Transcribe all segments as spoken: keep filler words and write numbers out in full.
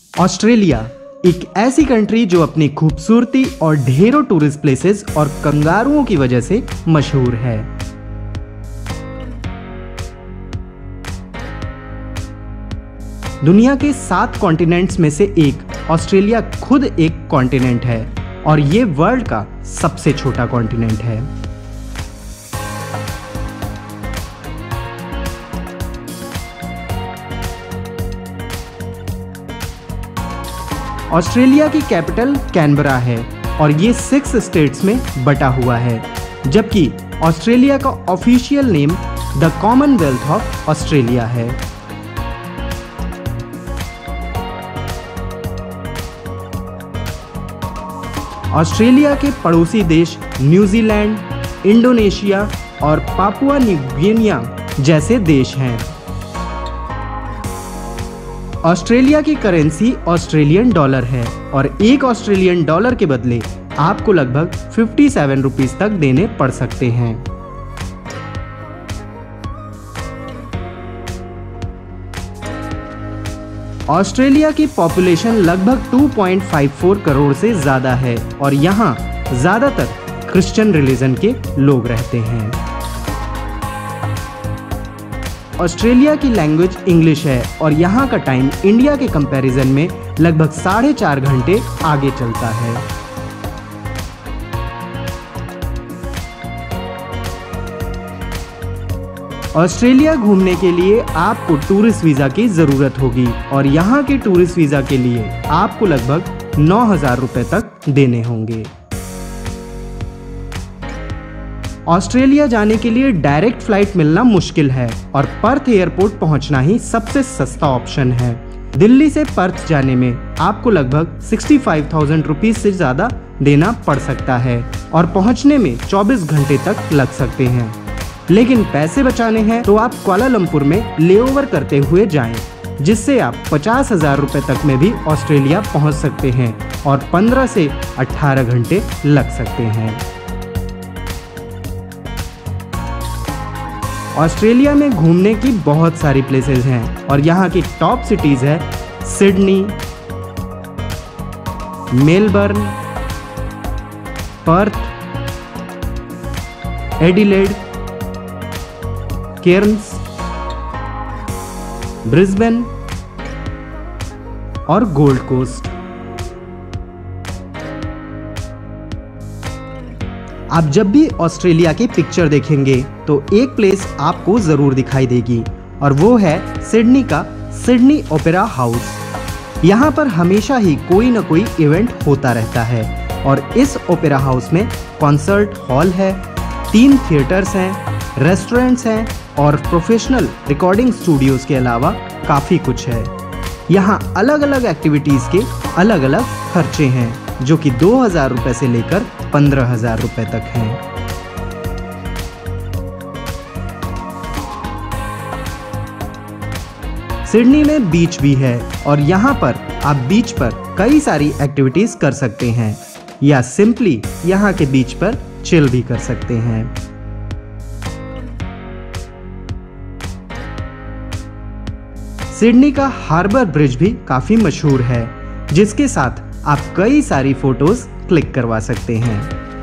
Australia एक ऐसी country जो अपनी खूबसूरती और ढेरों टूरिस्ट प्लेसेस और कंगारुओं की वजह से मशहूर है। दुनिया के सात कॉन्टिनेंट्स में से एक ऑस्ट्रेलिया खुद एक कॉन्टिनेंट है और ये वर्ल्ड का सबसे छोटा कॉन्टिनेंट है। ऑस्ट्रेलिया की कैपिटल कैनबरा है और ये सिक्स स्टेट्स में बटा हुआ है, जबकि ऑस्ट्रेलिया का official name the Commonwealth of Australia है। ऑस्ट्रेलिया के पड़ोसी देश न्यूजीलैंड, इंडोनेशिया और पापुआ न्यू गिनिया जैसे देश हैं। ऑस्ट्रेलिया की करेंसी ऑस्ट्रेलियन डॉलर है और एक ऑस्ट्रेलियन डॉलर के बदले आपको लगभग सत्तावन रुपीस तक देने पड़ सकते हैं। ऑस्ट्रेलिया की पॉपुलेशन लगभग दो पॉइंट पाँच चार करोड़ से ज्यादा है और यहाँ ज्यादातर क्रिश्चियन रिलीजन के लोग रहते हैं। ऑस्ट्रेलिया की लैंग्वेज इंग्लिश है और यहाँ का टाइम इंडिया के कंपैरिजन में लगभग साढ़े चार घंटे आगे चलता है। ऑस्ट्रेलिया घूमने के लिए आपको टूरिस्ट वीजा की जरूरत होगी और यहाँ के टूरिस्ट वीजा के लिए आपको लगभग नौ हजार रुपए तक देने होंगे। ऑस्ट्रेलिया जाने के लिए डायरेक्ट फ्लाइट मिलना मुश्किल है और पर्थ एयरपोर्ट पहुंचना ही सबसे सस्ता ऑप्शन है। दिल्ली से पर्थ जाने में आपको लगभग पैंसठ हज़ार रुपीस से ज्यादा देना पड़ सकता है और पहुंचने में चौबीस घंटे तक लग सकते हैं। लेकिन पैसे बचाने हैं तो आप कुआलालंपुर में लेओवर करते हुए जाएं, जिससे आप पचास हजार रुपए तक में भी ऑस्ट्रेलिया पहुंच सकते हैं और पंद्रह से अठारह घंटे लग सकते हैं। ऑस्ट्रेलिया में घूमने की बहुत सारी प्लेसेस हैं और यहाँ की टॉप सिटीज है Sydney, Melbourne, Perth, Adelaide, Cairns, Brisbane और गोल्ड कोस्ट। आप जब भी ऑस्ट्रेलिया की पिक्चर देखेंगे तो एक प्लेस आपको जरूर दिखाई देगी और वो है सिडनी का सिडनी ओपेरा हाउस। यहाँ पर हमेशा ही कोई ना कोई इवेंट होता रहता है और इस ओपेरा हाउस में कॉन्सर्ट हॉल है, तीन थिएटर्स हैं, रेस्टोरेंट्स हैं और प्रोफेशनल रिकॉर्डिंग स्टूडियोज के अलावा काफ़ी कुछ है। यहाँ अलग अलग एक्टिविटीज़ के अलग अलग खर्चे हैं जो कि दो हज़ार रुपये से लेकर पंद्रह हज़ार रुपये तक हैं। सिडनी में बीच भी है और यहाँ पर आप बीच पर कई सारी एक्टिविटीज़ कर सकते हैं या सिंपली यहाँ के बीच पर चिल भी कर सकते हैं। सिडनी का हार्बर ब्रिज भी काफी मशहूर है, जिसके साथ आप कई सारी फोटोज क्लिक करवा सकते हैं।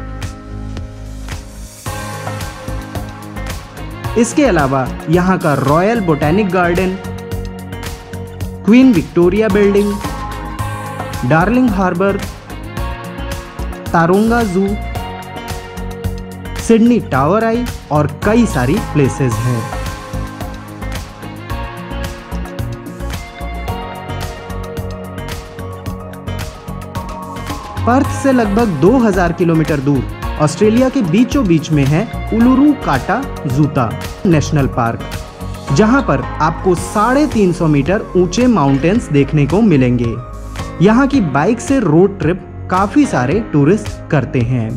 इसके अलावा यहाँ का Royal Botanic Garden, Queen Victoria building, Darling Harbour, Taronga zoo, Sydney tower आई और कई सारी प्लेसेस हैं। पर्थ से लगभग दो हज़ार किलोमीटर दूर ऑस्ट्रेलिया के बीचों बीच में है उलुरू काटा जूता नेशनल पार्क, जहां पर आपको साढ़े तीन सौ मीटर ऊंचे माउंटेन्स देखने को मिलेंगे। यहां की बाइक से रोड ट्रिप काफी सारे टूरिस्ट करते हैं।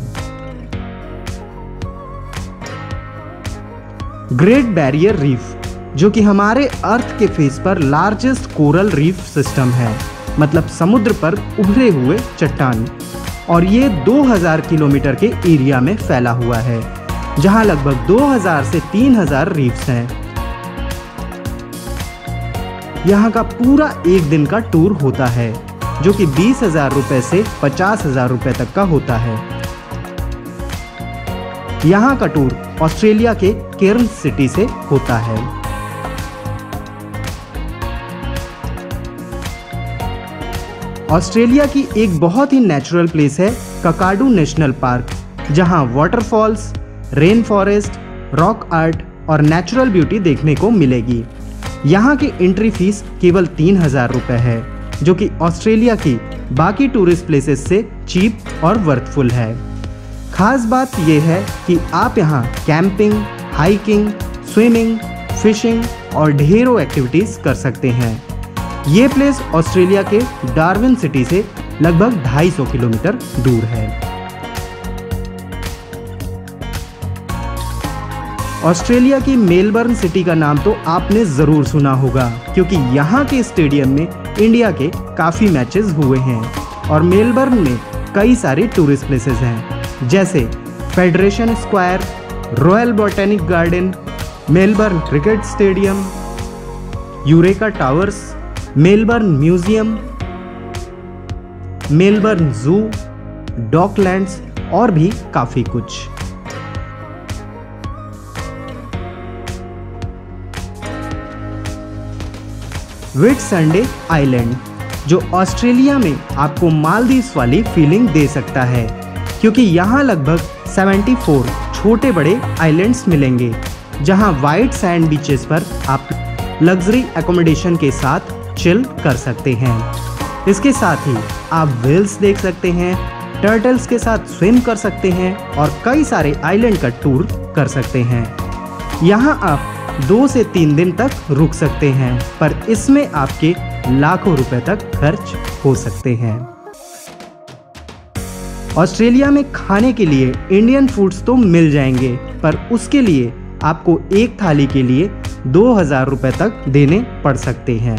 ग्रेट बैरियर रीफ, जो कि हमारे अर्थ के फेस पर लार्जेस्ट कोरल रीफ सिस्टम है, मतलब समुद्र पर उभरे हुए चट्टान, और ये दो हज़ार किलोमीटर के एरिया में फैला हुआ है, जहां लगभग दो हज़ार से तीन हज़ार रीफ्स हैं। यहाँ का पूरा एक दिन का टूर होता है, जो कि बीस हजार रुपये से पचास हजार रुपये तक का होता है। यहाँ का टूर ऑस्ट्रेलिया के केर्न्स सिटी से होता है। ऑस्ट्रेलिया की एक बहुत ही नेचुरल प्लेस है ककाडू नेशनल पार्क, जहाँ waterfalls, rain forest, rock art और नेचुरल ब्यूटी देखने को मिलेगी। यहाँ की एंट्री फीस केवल तीन हजार रुपये है, जो कि ऑस्ट्रेलिया की बाकी टूरिस्ट प्लेसेस से चीप और वर्थफुल है। खास बात यह है कि आप यहाँ कैंपिंग, हाइकिंग, स्विमिंग, फिशिंग और ढेरों एक्टिविटीज कर सकते हैं। ये प्लेस ऑस्ट्रेलिया के डार्विन सिटी से लगभग दो सौ पचास किलोमीटर दूर है। ऑस्ट्रेलिया की मेलबर्न सिटी का नाम तो आपने ज़रूर सुना होगा, क्योंकि यहाँ के स्टेडियम में इंडिया के काफ़ी मैचेस हुए हैं और मेलबर्न में कई सारे टूरिस्ट प्लेसेस हैं, जैसे Federation Square, Royal Botanic Garden, Melbourne Cricket Stadium, Eureka Towers, Melbourne Museum, Melbourne zoo, Docklands और भी काफ़ी कुछ। व्हिटसंडे आइलैंड, जो ऑस्ट्रेलिया में आपको मालदीव्स वाली फीलिंग दे सकता है, क्योंकि यहाँ लगभग चौहत्तर छोटे बड़े आइलैंड्स मिलेंगे, जहाँ वाइट सैंड बीचेस पर आप लग्जरी एकोमोडेशन के साथ चिल कर सकते हैं। इसके साथ ही आप व्हेल्स देख सकते हैं, टर्टल्स के साथ स्विम कर सकते हैं और कई सारे आइलैंड का टूर कर सकते हैं। यहाँ आप दो से तीन दिन तक रुक सकते हैं, पर इसमें आपके लाखों रुपए तक खर्च हो सकते हैं। ऑस्ट्रेलिया में खाने के लिए इंडियन फूड्स तो मिल जाएंगे, पर उसके लिए आपको एक थाली के लिए दो हजार रुपए तक देने पड़ सकते हैं।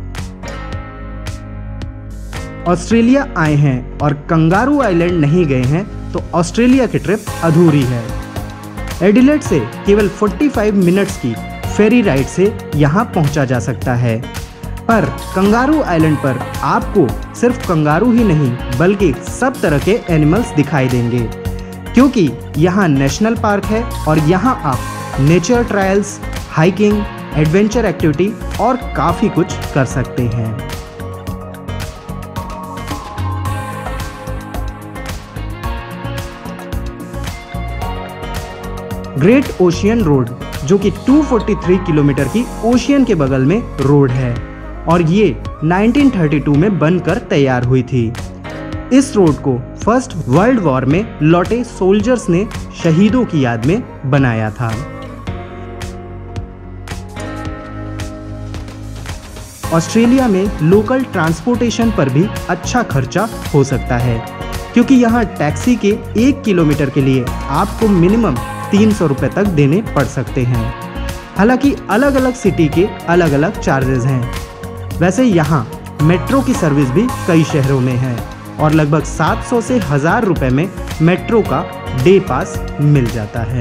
ऑस्ट्रेलिया आए हैं और कंगारू आइलैंड नहीं गए हैं तो ऑस्ट्रेलिया की ट्रिप अधूरी है। एडिलेड से केवल पैंतालीस मिनट्स की फेरी राइड से यहाँ पहुँचा जा सकता है, पर कंगारू आइलैंड पर आपको सिर्फ कंगारू ही नहीं बल्कि सब तरह के एनिमल्स दिखाई देंगे, क्योंकि यहाँ नेशनल पार्क है और यहाँ आप nature trails, hiking, adventure activity और काफ़ी कुछ कर सकते हैं। ग्रेट ओशियन रोड, जो कि दो सौ तैंतालीस किलोमीटर की ओशियन के बगल में रोड है और ये उन्नीस सौ बत्तीस में बनकर तैयार हुई थी। इस रोड को फर्स्ट वर्ल्ड वॉर में लौटे सोल्जर्स ने शहीदों की याद में बनाया था। ऑस्ट्रेलिया में लोकल ट्रांसपोर्टेशन पर भी अच्छा खर्चा हो सकता है, क्योंकि यहाँ टैक्सी के एक किलोमीटर के लिए आपको मिनिमम तीन सौ रुपये तक देने पड़ सकते हैं। हालांकि अलग अलग सिटी के अलग अलग चार्जेस हैं। वैसे यहाँ मेट्रो की सर्विस भी कई शहरों में है और लगभग सात सौ से हजार रुपए में मेट्रो का डे पास मिल जाता है।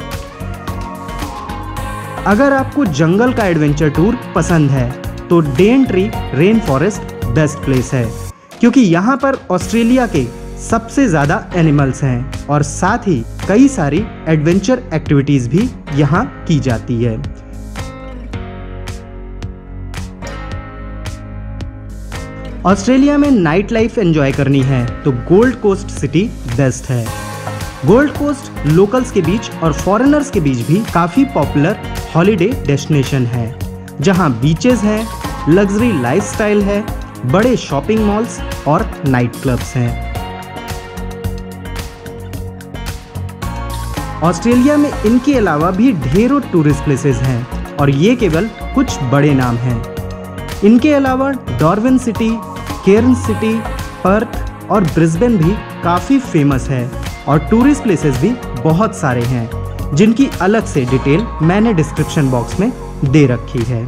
अगर आपको जंगल का एडवेंचर टूर पसंद है तो Daintree rain forest best place है, क्योंकि यहाँ पर ऑस्ट्रेलिया के सबसे ज़्यादा एनिमल्स हैं और साथ ही कई सारी एडवेंचर एक्टिविटीज़ भी यहाँ की जाती है। ऑस्ट्रेलिया में नाइट लाइफ एंजॉय करनी है तो गोल्ड कोस्ट सिटी बेस्ट है। गोल्ड कोस्ट लोकल्स के बीच और फॉरेनर्स के बीच भी काफ़ी पॉपुलर हॉलिडे डेस्टिनेशन है, जहाँ बीचेस हैं, लग्जरी लाइफस्टाइल है, बड़े शॉपिंग मॉल्स और नाइट क्लब्स हैं। ऑस्ट्रेलिया में इनके अलावा भी ढेरों टूरिस्ट प्लेसेस हैं और ये केवल कुछ बड़े नाम हैं। इनके अलावा Darwin city, Cairns city, Perth और ब्रिस्बेन भी काफ़ी फेमस है और टूरिस्ट प्लेसेस भी बहुत सारे हैं, जिनकी अलग से डिटेल मैंने डिस्क्रिप्शन बॉक्स में दे रखी है।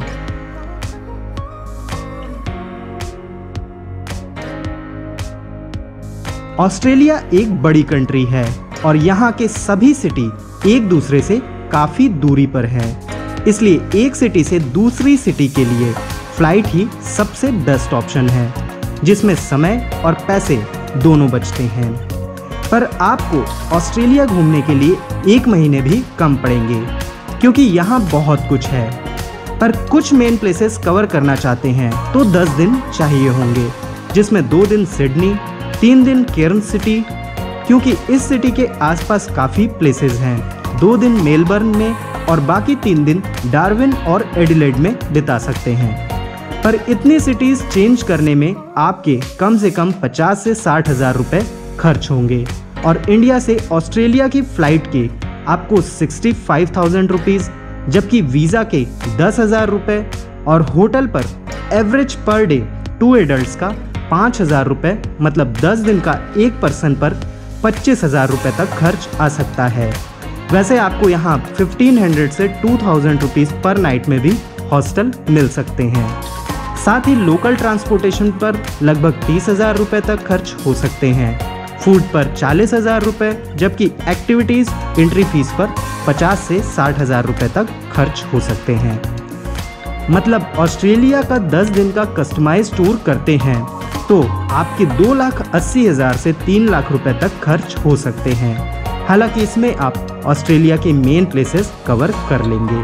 ऑस्ट्रेलिया एक बड़ी कंट्री है और यहाँ के सभी सिटी एक दूसरे से काफ़ी दूरी पर है, इसलिए एक सिटी से दूसरी सिटी के लिए फ़्लाइट ही सबसे बेस्ट ऑप्शन है, जिसमें समय और पैसे दोनों बचते हैं। पर आपको ऑस्ट्रेलिया घूमने के लिए एक महीने भी कम पड़ेंगे, क्योंकि यहाँ बहुत कुछ है। पर कुछ मेन प्लेसेस कवर करना चाहते हैं तो दस दिन चाहिए होंगे, जिसमें दो दिन सिडनी, तीन दिन केर्न सिटी, क्योंकि इस सिटी के आसपास काफ़ी प्लेसेस हैं, दो दिन मेलबर्न में और बाकी तीन दिन डार्विन और एडिलेड में बिता सकते हैं। पर इतनी सिटीज़ चेंज करने में आपके कम से कम पचास से साठ हज़ार रुपये खर्च होंगे, और इंडिया से ऑस्ट्रेलिया की फ़्लाइट के आपको सिक्सटी फाइव थाउजेंड रुपीज़, जबकि वीज़ा के दस हज़ार रुपये और होटल पर average per day to adults का पाँच हज़ार रुपये, मतलब दस दिन का एक पर्सन पर पच्चीस हज़ार रुपये तक खर्च आ सकता है। वैसे आपको यहाँ पंद्रह सौ से दो हज़ार रुपीस पर नाइट में भी हॉस्टल मिल सकते हैं। साथ ही लोकल ट्रांसपोर्टेशन पर लगभग तीस हज़ार रुपये तक खर्च हो सकते हैं। फूड पर चालीस हज़ार रुपये, जबकि एक्टिविटीज़ एंट्री फीस पर पचास से साठ हज़ार रुपये तक खर्च हो सकते हैं। मतलब ऑस्ट्रेलिया का दस दिन का कस्टमाइज टूर करते हैं तो आपके दो लाख अस्सी हज़ार से तीन लाख रुपए तक खर्च हो सकते हैं। हालांकि इसमें आप ऑस्ट्रेलिया के मेन प्लेसेस कवर कर लेंगे।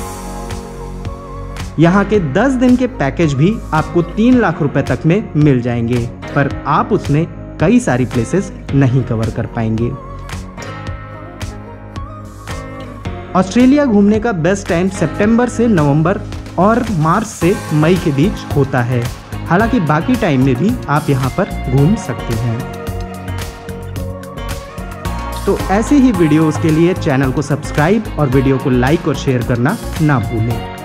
यहाँ के दस दिन के पैकेज भी आपको तीन लाख रुपए तक में मिल जाएंगे, पर आप उसमें कई सारी प्लेसेस नहीं कवर कर पाएंगे। ऑस्ट्रेलिया घूमने का बेस्ट टाइम सितंबर से नवंबर और मार्च से मई के बीच होता है। हालांकि बाकी टाइम में भी आप यहाँ पर घूम सकते हैं। तो ऐसे ही वीडियोस के लिए चैनल को सब्सक्राइब और वीडियो को लाइक और शेयर करना ना भूलें।